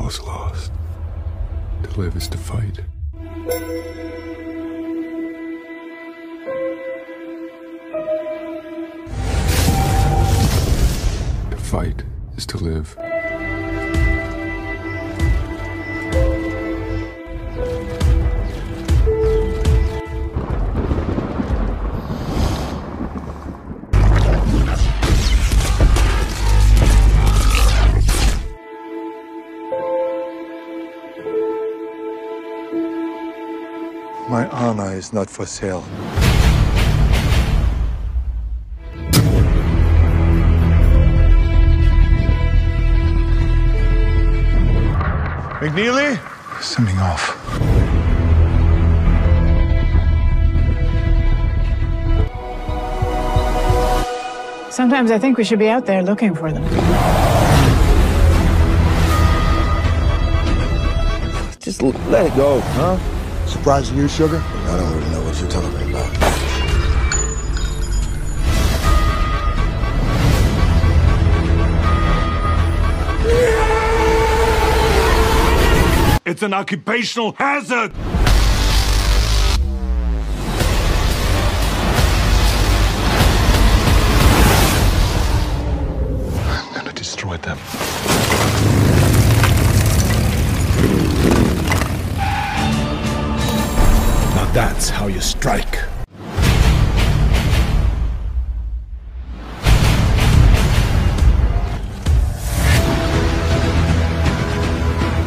is lost. To live is to fight. To fight is to live. My honor is not for sale. McNeely? Sending off. Sometimes I think we should be out there looking for them. Just let it go, huh? Surprising you, Sugar? I don't really know what you're talking about. It's an occupational hazard! I'm gonna destroy them. Now that's how you strike.